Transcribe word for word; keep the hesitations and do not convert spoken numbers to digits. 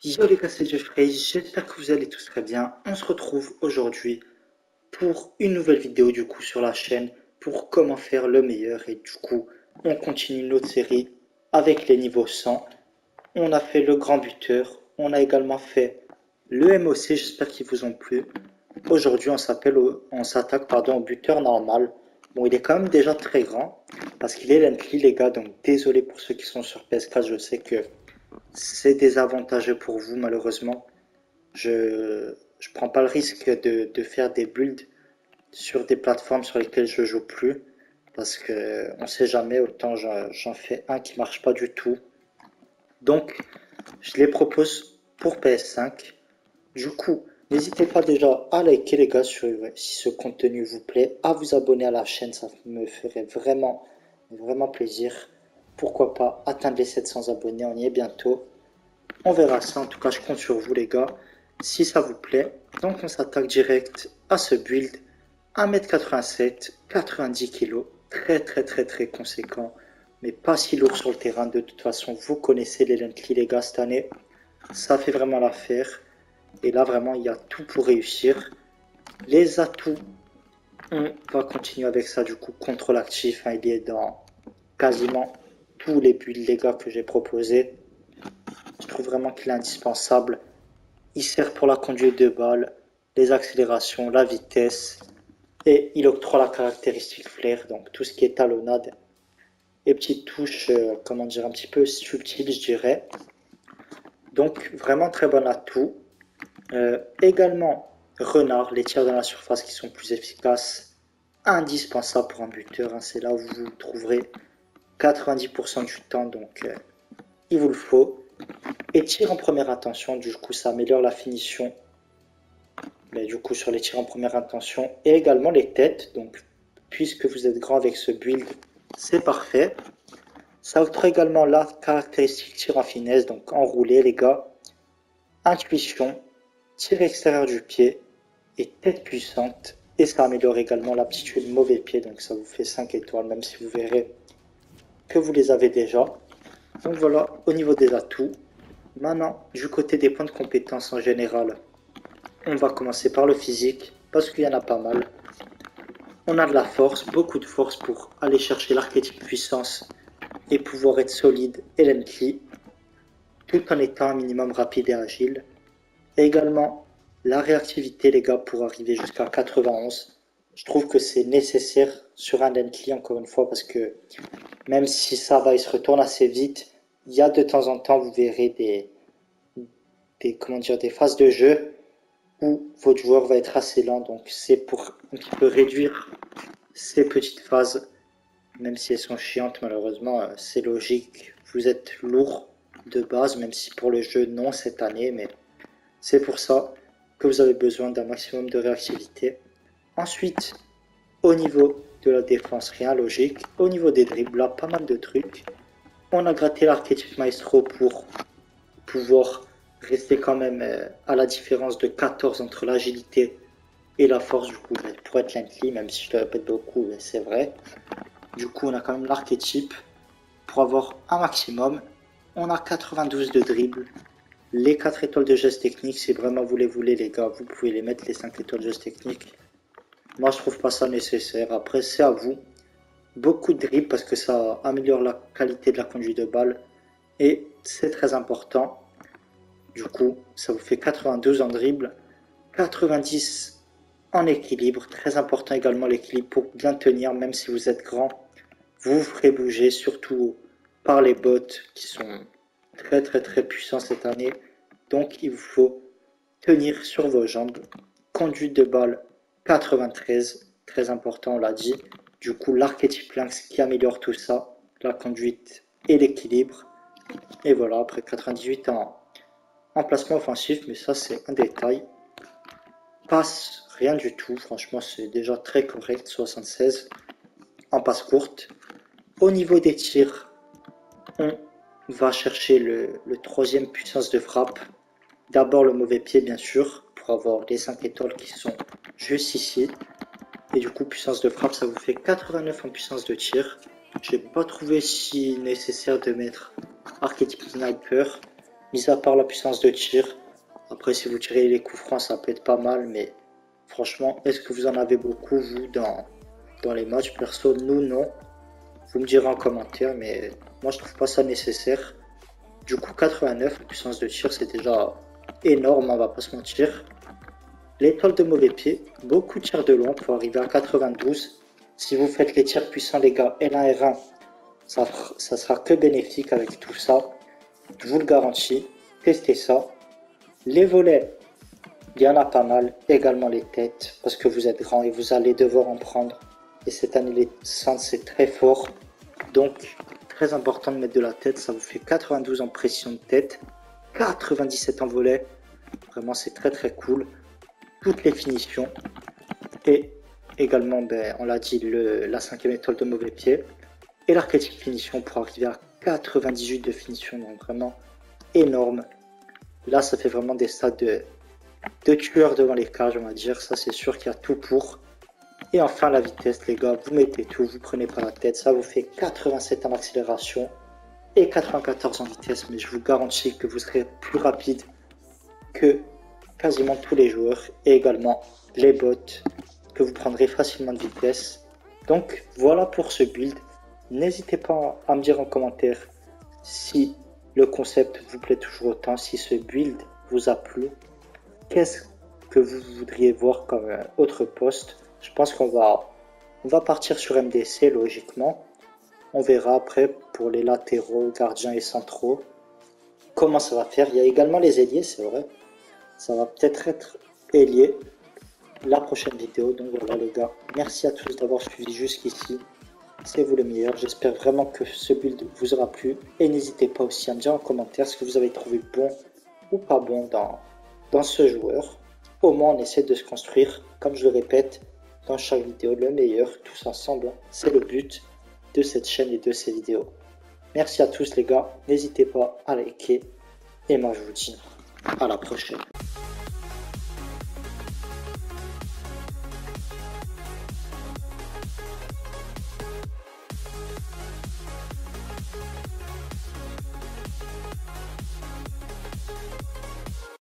Yo les gars, c'est Jeffrey, j'espère que vous allez tous très bien. On se retrouve aujourd'hui pour une nouvelle vidéo du coup sur la chaîne pour comment faire le meilleur et du coup on continue notre série avec les niveaux cent. On a fait le grand buteur, on a également fait le M O C, j'espère qu'ils vous ont plu. Aujourd'hui on s'appelle au- on s'attaque pardon au buteur normal. Bon, il est quand même déjà très grand parce qu'il est lently les gars, donc désolé pour ceux qui sont sur P S quatre, je sais que c'est désavantageux pour vous malheureusement. Je je prends pas le risque de, de faire des builds sur des plateformes sur lesquelles je joue plus parce que on sait jamais, autant j'en fais un qui marche pas du tout. Donc je les propose pour P S cinq. Du coup, n'hésitez pas déjà à liker les gars sur, si ce contenu vous plaît, à vous abonner à la chaîne, ça me ferait vraiment vraiment plaisir. Pourquoi pas atteindre les sept cents abonnés, on y est bientôt. On verra ça, en tout cas je compte sur vous les gars, si ça vous plaît. Donc on s'attaque direct à ce build, un mètre quatre-vingt-sept, quatre-vingt-dix kilos, très très très très conséquent, mais pas si lourd sur le terrain. De toute façon, vous connaissez les Lently les gars cette année, ça fait vraiment l'affaire. Et là vraiment il y a tout pour réussir. Les atouts, on va continuer avec ça du coup, contrôle actif, hein, il est dans quasiment tous les builds les gars que j'ai proposés. Je trouve vraiment qu'il est indispensable. Il sert pour la conduite de balle, les accélérations, la vitesse, et il octroie la caractéristique flair, donc tout ce qui est talonnade et petites touches, euh, comment dire, un petit peu subtiles, je dirais. Donc vraiment très bon atout. Euh, également, renard, les tirs dans la surface qui sont plus efficaces, indispensable pour un buteur, hein, c'est là où vous le trouverez quatre-vingt-dix pour cent du temps, donc euh, il vous le faut. Et tir en première intention, du coup ça améliore la finition. Mais du coup sur les tirs en première intention et également les têtes, donc puisque vous êtes grand avec ce build, c'est parfait. Ça octroie également la caractéristique tir en finesse, donc enroulé les gars, intuition, tir extérieur du pied et tête puissante. Et ça améliore également l'aptitude mauvais pied, donc ça vous fait cinq étoiles, même si vous verrez que vous les avez déjà. Donc voilà, au niveau des atouts. Maintenant, du côté des points de compétence en général, on va commencer par le physique, parce qu'il y en a pas mal. On a de la force, beaucoup de force pour aller chercher l'archétype puissance et pouvoir être solide et lently, tout en étant un minimum rapide et agile. Et également la réactivité les gars pour arriver jusqu'à quatre-vingt-onze. Je trouve que c'est nécessaire sur un lently encore une fois parce que même si ça va, il se retourne assez vite, il y a de temps en temps, vous verrez des, des, comment dire, des phases de jeu où votre joueur va être assez lent. Donc c'est pour un petit peu réduire ces petites phases, même si elles sont chiantes malheureusement, c'est logique. Vous êtes lourd de base, même si pour le jeu non cette année, mais c'est pour ça que vous avez besoin d'un maximum de réactivité. Ensuite, au niveau de la défense, rien logique. Au niveau des dribbles, là, pas mal de trucs. On a gratté l'archétype maestro pour pouvoir rester quand même à la différence de quatorze entre l'agilité et la force, du coup, pour être lently, même si je le répète beaucoup, c'est vrai. Du coup, on a quand même l'archétype pour avoir un maximum. On a quatre-vingt-douze de dribble. Les quatre étoiles de geste technique, si vraiment vous les voulez, les gars, vous pouvez les mettre, les cinq étoiles de geste technique. Moi, je trouve pas ça nécessaire. Après, c'est à vous. Beaucoup de dribble parce que ça améliore la qualité de la conduite de balle. Et c'est très important. Du coup, ça vous fait quatre-vingt-douze en dribble, quatre-vingt-dix en équilibre. Très important également l'équilibre pour bien tenir, même si vous êtes grand. Vous vous ferez bouger, surtout par les bots qui sont très très très puissants cette année. Donc il vous faut tenir sur vos jambes. Conduite de balle quatre-vingt-treize, très important on l'a dit. Du coup l'archétype lynx qui améliore tout ça, la conduite et l'équilibre. Et voilà, après quatre-vingt-dix-huit en, en placement offensif, mais ça c'est un détail. Passe, rien du tout, franchement c'est déjà très correct, soixante-seize en passe courte. Au niveau des tirs, on va chercher le, le troisième puissance de frappe. D'abord le mauvais pied bien sûr, pour avoir les cinq étoiles qui sont juste ici. Et du coup puissance de frappe, ça vous fait quatre-vingt-neuf en puissance de tir. J'ai pas trouvé si nécessaire de mettre archétype sniper. mis à part la puissance de tir. Après, si vous tirez les coups francs, ça peut être pas mal, mais franchement, est-ce que vous en avez beaucoup, vous, dans, dans les matchs? Perso, nous, non. Vous me direz en commentaire, mais moi, je trouve pas ça nécessaire. Du coup, quatre-vingt-neuf, la puissance de tir, c'est déjà énorme, on va pas se mentir. L'étoile de mauvais pied, beaucoup de tirs de loin pour arriver à quatre-vingt-douze. Si vous faites les tirs puissants, les gars, L un R un, ça, ça sera que bénéfique avec tout ça. Je vous le garantis, testez ça. Les volets, il y en a pas mal. Également les têtes, parce que vous êtes grand et vous allez devoir en prendre. Et cette année, les centres, c'est très fort. Donc, très important de mettre de la tête. Ça vous fait quatre-vingt-douze en pression de tête, quatre-vingt-dix-sept en volet. Vraiment, c'est très très cool. Toutes les finitions. Et également, ben, on l'a dit, le, la cinquième étoile de mauvais pied. Et l'archétype finition pour arriver à quatre-vingt-dix-huit de finition. Donc vraiment énorme. Là, ça fait vraiment des stats de, de tueurs devant les cages, on va dire. Ça, c'est sûr qu'il y a tout pour. Et enfin, la vitesse, les gars. Vous mettez tout, vous prenez pas la tête. Ça vous fait quatre-vingt-sept en accélération et quatre-vingt-quatorze en vitesse. Mais je vous garantis que vous serez plus rapide que quasiment tous les joueurs. Et également les bots, que vous prendrez facilement de vitesse. Donc, voilà pour ce build. N'hésitez pas à me dire en commentaire si le concept vous plaît toujours autant, si ce build vous a plu. Qu'est-ce que vous voudriez voir comme autre poste? Je pense qu'on va, on va partir sur M D C logiquement. On verra après pour les latéraux, gardiens et centraux comment ça va faire. Il y a également les ailiers, c'est vrai. Ça va peut-être être ailier la prochaine vidéo. Donc voilà les gars, merci à tous d'avoir suivi jusqu'ici. C'est vous le meilleur. J'espère vraiment que ce build vous aura plu. Et n'hésitez pas aussi à me dire en commentaire ce que vous avez trouvé bon ou pas bon dans, dans ce joueur. Au moins, on essaie de se construire, comme je le répète, dans chaque vidéo, le meilleur, tous ensemble. C'est le but de cette chaîne et de ces vidéos. Merci à tous les gars. N'hésitez pas à liker. Et moi, je vous dis à la prochaine.